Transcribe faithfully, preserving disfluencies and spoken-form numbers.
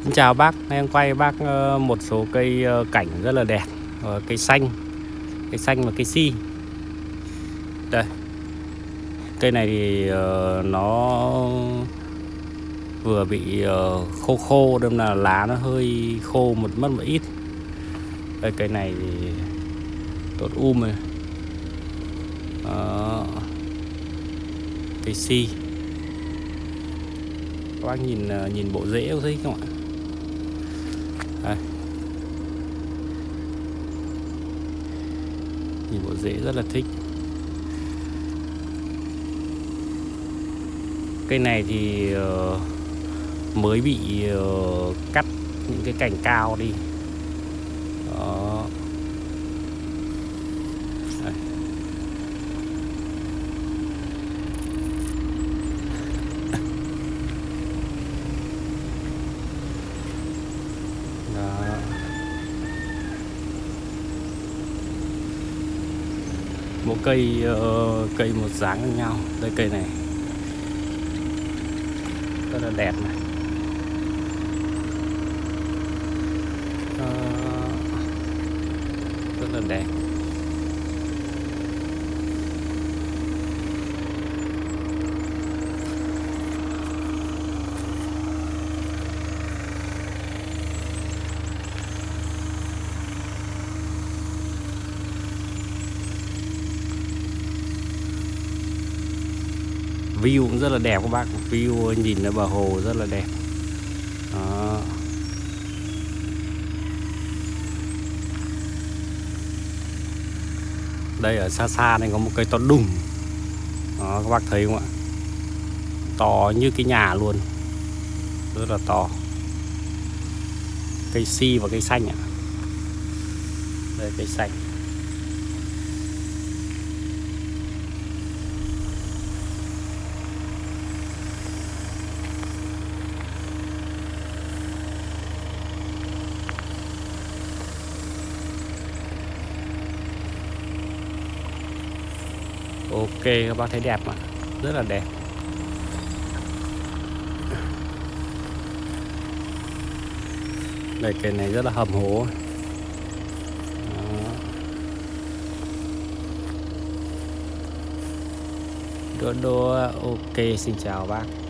Xin chào bác, em quay bác ờ, một số cây ờ, cảnh rất là đẹp. Ờ, cây xanh, cây xanh và cây si. Đây, cây này thì ờ, nó vừa bị ờ, khô khô, đâm là lá nó hơi khô một mất một ít. Đây, cây này thì tốt um này. Đó. Cây si. Các bác nhìn ờ, nhìn bộ rễ có thấy không ạ? Đây. Nhìn bộ rễ rất là thích. Cây này thì uh, mới bị uh, cắt những cái cành cao đi. Đó. Đây. Đó. Mỗi cây uh, cây một dáng khác nhau. Đây, cây này rất là đẹp này. Đó. Rất là đẹp. View cũng rất là đẹp các bác. View nhìn ra bờ hồ rất là đẹp. Đó. Đây ở xa xa này có một cây to đùng. Đó, các bác thấy không ạ? To như cái nhà luôn. Rất là to. Cây si và cây xanh ạ. Đây, cây xanh. Ok, các bác thấy đẹp mà, rất là đẹp. Đây, cây này rất là hầm hố. Đô đô, ok, xin chào bác.